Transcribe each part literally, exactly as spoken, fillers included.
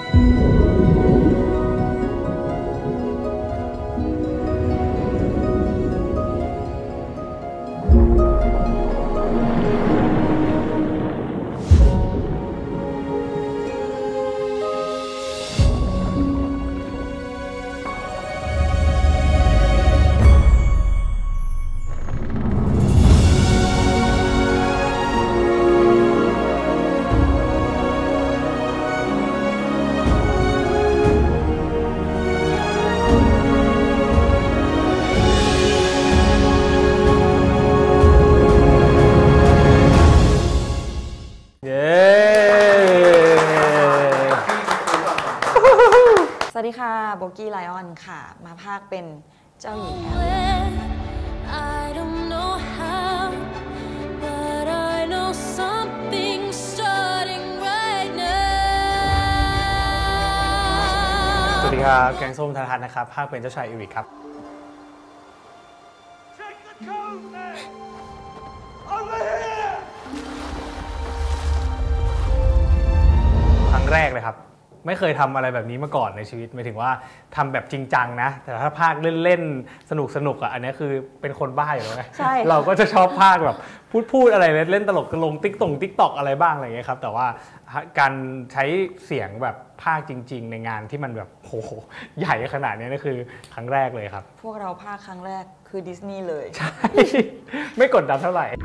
สวัสดีค่ะโบกี้ไลออนค่ะมาพากย์เป็นเจ้าหญิงแอลสวัสดีครับแกงส้มธนทัศน์นะครับพากย์เป็นเจ้าชายอีริกครับครั้งแรกเลยครับไม่เคยทำอะไรแบบนี้มาก่อนในชีวิตหมายถึงว่าทำแบบจริงจังนะแต่ถ้าพากย์เล่นๆสนุกสนุกอ่ะอันนี้คือเป็นคนบ้าอยู่แล้วไงเราก็จะชอบพากย์แบบพูดพูดอะไรเล่นตลกลงติ๊กตงติ๊กตอกอะไรบ้างอะไรอย่างเงี้ยครับแต่ว่าการใช้เสียงแบบพากย์จริงๆในงานที่มันแบบโหใหญ่ขนาดนี้นี่คือครั้งแรกเลยครับพวกเราพากย์ครั้งแรกคือดิสนีย์เลยใช่ไม่กดดันเท่าไหร่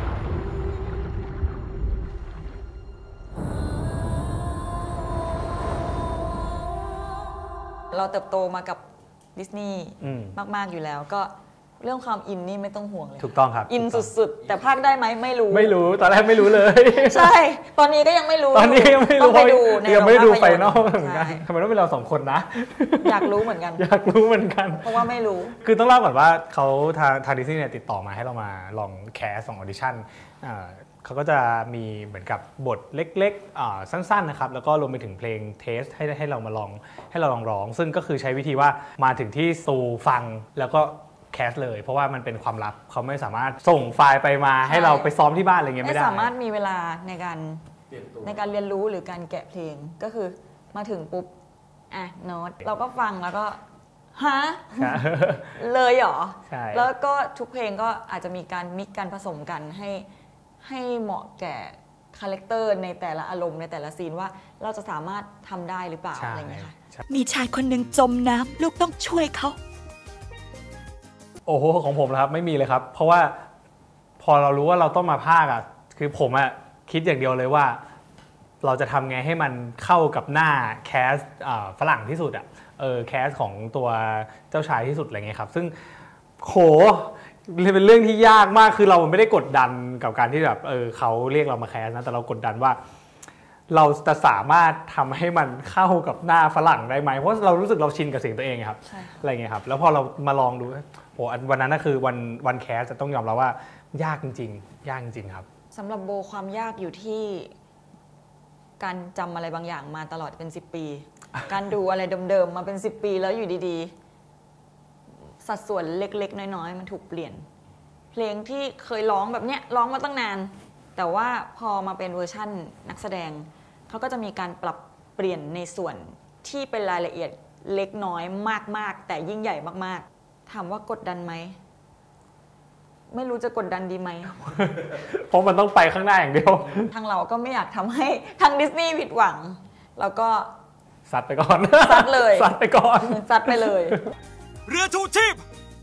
เราเติบโตมากับดิสนีย์มากๆอยู่แล้วก็เรื่องความอินนี่ไม่ต้องห่วงเลยถูกต้องครับอินสุดๆแต่พากย์ได้ไหมไม่รู้ไม่รู้ตอนแรกไม่รู้เลยใช่ตอนนี้ก็ยังไม่รู้ตอนนี้ยังไม่รู้ยังไม่ได้ดูไฟนอลเหมือนกันทำไมต้องเป็นเราสองคนนะอยากรู้เหมือนกันอยากรู้เหมือนกันเพราะว่าไม่รู้คือต้องเล่าก่อนว่าเขาทางทางดิสนีย์เนี่ยติดต่อมาให้เรามาลองแคสส่งออดิชั่นเขาก็จะมีเหมือนกับบทเล็กๆสั้นๆนะครับแล้วก็รวมไปถึงเพลงเทสให้ให้เรามาลองให้เราลองร้องซึ่งก็คือใช้วิธีว่ามาถึงที่ซูฟังแล้วก็แคสเลยเพราะว่ามันเป็นความลับเขาไม่สามารถส่งไฟล์ไปมาให้เราไปซ้อมที่บ้านอะไรเงี้ยไม่ได้ไม่สามารถมีเวลาในการในการเรียนรู้หรือการแกะเพลงก็คือมาถึงปุ๊บอ่ะโน้ตเราก็ฟังแล้วก็ฮะเลยเหรอแล้วก็ทุกเพลงก็อาจจะมีการมิกกันผสมกันให้ให้เหมาะแก่คาแรคเตอร์ในแต่ละอารมณ์ในแต่ละซีนว่าเราจะสามารถทำได้หรือเปล่าอะไรเงี้ยค่ะมีชายคนหนึ่งจมน้ำลูกต้องช่วยเขาโอ้โหของผมนะครับไม่มีเลยครับเพราะว่าพอเรารู้ว่าเราต้องมาพากย์อ่ะคือผมอ่ะคิดอย่างเดียวเลยว่าเราจะทำไงให้มันเข้ากับหน้าแคสฝรั่งที่สุดอ่ะเออแคสของตัวเจ้าชายที่สุดอะไรเงี้ยครับซึ่งโหเป็นเรื่องที่ยากมากคือเราไม่ได้กดดันกับการที่แบบเออเขาเรียกเรามาแคสนะแต่เรากดดันว่าเราจะสามารถทำให้มันเข้ากับหน้าฝรั่งได้ไหมเพราะเรารู้สึกเราชินกับเสียงตัวเองครับอะไรเงี้ยครับแล้วพอเรามาลองดูโหวันนั้นก็คือวันวันแคสจะต้องยอมรับว่ายากจริงๆยากจริงครับสำหรับโบความยากอยู่ที่การจำอะไรบางอย่างมาตลอดเป็นสิบปีการดูอะไรเดิมๆมาเป็นสิบปีแล้วอยู่ดีๆสัดส่วนเล็กๆน้อยๆมันถูกเปลี่ยนเพลงที่เคยร้องแบบเนี้ยร้องมาตั้งนานแต่ว่าพอมาเป็นเวอร์ชั่นนักแสดงเขาก็จะมีการปรับเปลี่ยนในส่วนที่เป็นรายละเอียดเล็กน้อยมากๆแต่ยิ่งใหญ่มากๆถามว่ากดดันไหมไม่รู้จะกดดันดีไหมเพราะมันต้องไปข้างหน้าอย่างเดียวทางเราก็ไม่อยากทำให้ทางดิสนีย์ผิดหวังแล้วก็ซัดไปก่อนซัดเลยซัดไปก่อนซัดไปเลยเรือชูชีพ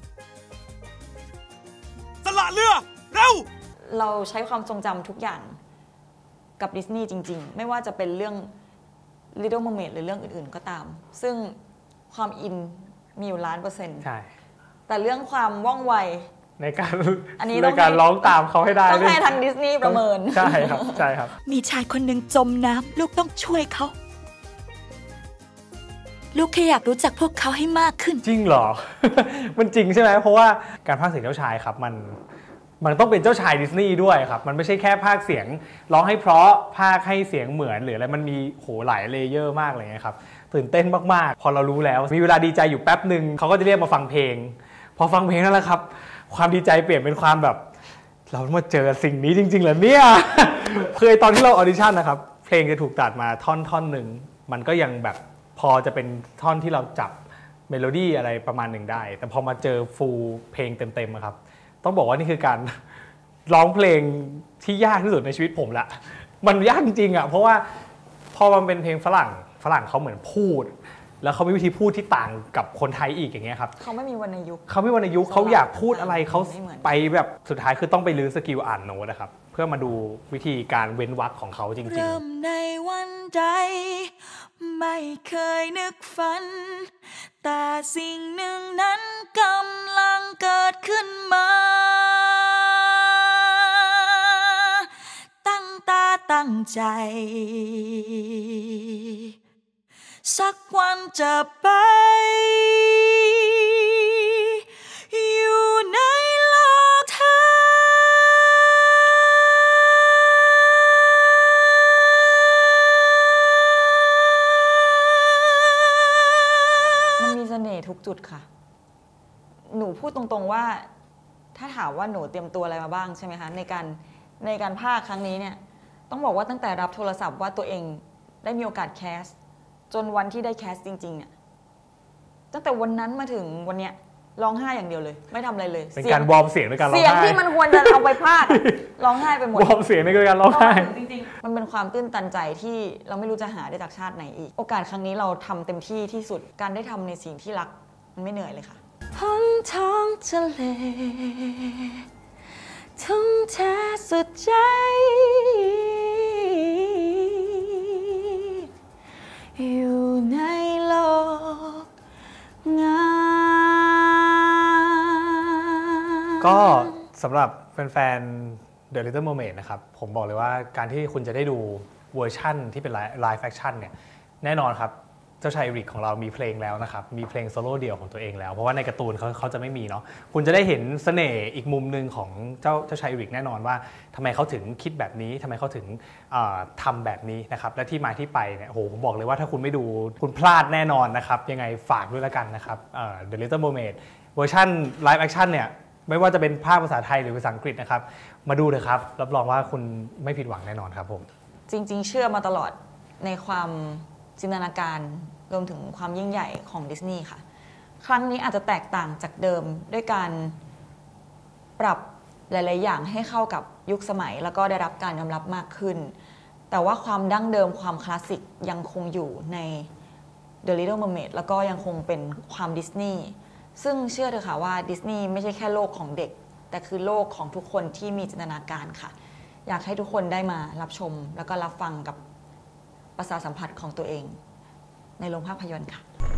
สละเรือเร็วเราใช้ความทรงจำทุกอย่างกับดิสนีย์จริงๆไม่ว่าจะเป็นเรื่อง Little Mermaid หรือเรื่องอื่นๆก็ตามซึ่งความอินมีอยู่ล้านเปอร์เซ็นต์ใช่แต่เรื่องความว่องไวในการในการร้องตามเขาให้ได้ต้องให้ทางดิสนีย์ประเมินใช่ครับใช่ครับมีชายคนหนึ่งจมน้ำลูกต้องช่วยเขาลูกแค่อยากรู้จักพวกเขาให้มากขึ้นจริงเหรอ มันจริงใช่ไหมเพราะว่าการพากย์เสียงเจ้าชายครับมันมันต้องเป็นเจ้าชายดิสนีย์ด้วยครับมันไม่ใช่แค่พากย์เสียงร้องให้เพราะพากย์ให้เสียงเหมือนหรืออะไรมันมีโหหลายเลเยอร์มากเลยครับตื่นเต้นมากๆพอเรารู้แล้วมีเวลาดีใจอยู่แป๊บหนึ่งเขาก็จะเรียกมาฟังเพลงพอฟังเพลงนั่นแหละครับความดีใจเปลี่ยนเป็นความแบบเรามาเจอสิ่งนี้จริงๆเหรอเนี่ยเคยตอนที่เราออดิชั่นนะครับเพลงจะถูกตัดมาท่อนท่อนหนึ่งมันก็ยังแบบพอจะเป็นท่อนที่เราจับเมโลดี้อะไรประมาณหนึ่งได้แต่พอมาเจอฟูลเพลงเต็มๆครับต้องบอกว่านี่คือการร้องเพลงที่ยากที่สุดในชีวิตผมละมันยากจริงๆอ่ะเพราะว่าพอมันเป็นเพลงฝรั่งฝรั่งเขาเหมือนพูดแล้วเขามีวิธีพูดที่ต่างกับคนไทยอีกอย่างเงี้ยครับเขาไม่มีวรรณยุกต์เขาไม่วรรณยุกต์เขาอยากพูดอะไรเขาไปแบบสุดท้ายคือต้องไปลื้อสกิลอ่านโน้ตนะครับเพื่อมาดูวิธีการเว้นวรรคของเขาจริงๆเริ่มในวันใดไม่เคยนึกฝันแต่สิ่งหนึ่งนั้นกำลังเกิดขึ้นมาตั้งตาตั้งใจสักวันจะไปอยู่ในโลกเธอมันมีเสน่ห์ทุกจุดค่ะหนูพูดตรงๆว่าถ้าถามว่าหนูเตรียมตัวอะไรมาบ้างใช่ไหมคะในการในการพากย์ครั้งนี้เนี่ยต้องบอกว่าตั้งแต่รับโทรศัพท์ว่าตัวเองได้มีโอกาสแคสจนวันที่ได้แคสจริงๆเนี่ยตั้งแต่วันนั้นมาถึงวันเนี้ยร้องไห้อย่างเดียวเลยไม่ทำอะไรเลยเป็นการวอร์มเสียงในการร้องไห้เสียงที่มันควรจะเอาไปพากย์ร้องไห้ไปหมดวอร์มเสียงในการร้องไห้จริงๆมันเป็นความตื้นตันใจที่เราไม่รู้จะหาได้จากชาติไหนอีกโอกาสครั้งนี้เราทำเต็มที่ที่สุดการได้ทำในสิ่งที่รักมันไม่เหนื่อยเลยค่ะพ้นท้องทะเลทุ่งแท้สุดใจอยู่ในโลกงามก็สำหรับแฟนๆ The Little Mermaid นะครับผมบอกเลยว่าการที่คุณจะได้ดูเวอร์ชั่นที่เป็นไลฟ์แฟคชั่นเนี่ยแน่นอนครับเจ้าชายอีริกของเรามีเพลงแล้วนะครับมีเพลงโซโล่เดี่ยวของตัวเองแล้วเพราะว่าในการ์ตูนเขาเขาจะไม่มีเนาะคุณจะได้เห็นเสน่ห์อีกมุมหนึ่งของเจ้าเจ้าชายอีริกแน่นอนว่าทำไมเขาถึงคิดแบบนี้ทำไมเขาถึงทำแบบนี้นะครับและที่มาที่ไปเนี่ยโหผมบอกเลยว่าถ้าคุณไม่ดูคุณพลาดแน่นอนนะครับยังไงฝากด้วยละกันนะครับเอ่อ The Little Mermaid เวอร์ชันไลฟ์แอคชั่นเนี่ยไม่ว่าจะเป็นภาคภาษาไทยหรือภาษาอังกฤษนะครับมาดูเถอะครับรับรองว่าคุณไม่ผิดหวังแน่นอนครับผมจริงๆเชื่อมาตลอดในความจินตนาการรวมถึงความยิ่งใหญ่ของดิสนีย์ค่ะครั้งนี้อาจจะแตกต่างจากเดิมด้วยการปรับหลายๆอย่างให้เข้ากับยุคสมัยแล้วก็ได้รับการยอมรับมากขึ้นแต่ว่าความดั้งเดิมความคลาสสิกยังคงอยู่ใน The Little Mermaid แล้วก็ยังคงเป็นความดิสนีย์ซึ่งเชื่อเถอะค่ะว่าดิสนีย์ไม่ใช่แค่โลกของเด็กแต่คือโลกของทุกคนที่มีจินตนาการค่ะอยากให้ทุกคนได้มารับชมแล้วก็รับฟังกับประสาทสัมผัสของตัวเองในโรงภาพยนตร์ค่ะ